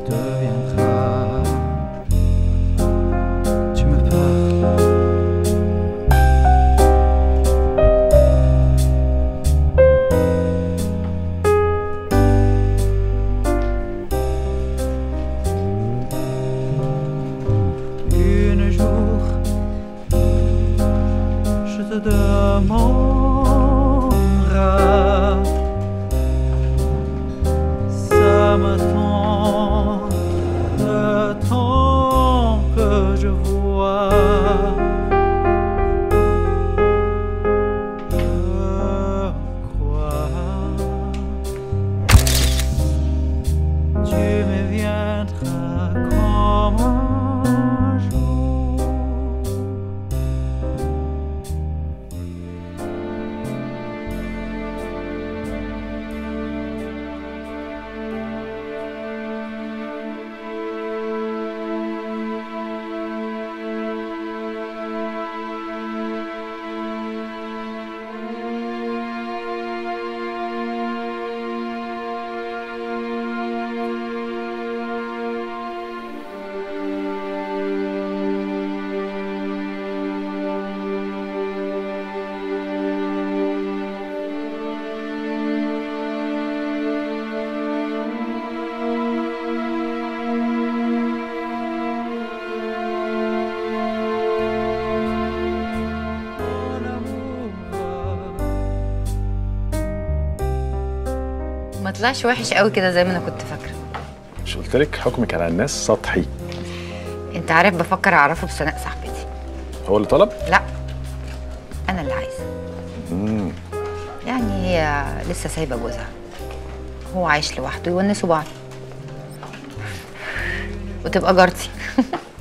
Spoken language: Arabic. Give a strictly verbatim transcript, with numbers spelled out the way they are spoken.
deviendras. Tu me parles. Un jour, je te demanderai. Ça me tente le temps que je vois. Je crois. Tu me viendras comme un jour. ما طلعش وحش قوي كده زي ما انا كنت فاكره. مش قلت لك حكمك على الناس سطحي؟ انت عارف بفكر اعرفه بسناء صاحبتي. هو اللي طلب؟ لا انا اللي عايزه. امم يعني هي لسه سايبه جوزها، هو عايش لوحده، يونسوا بعض وتبقى جارتي.